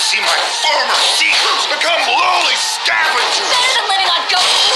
see my former seekers become lowly scavengers. Better than living on goat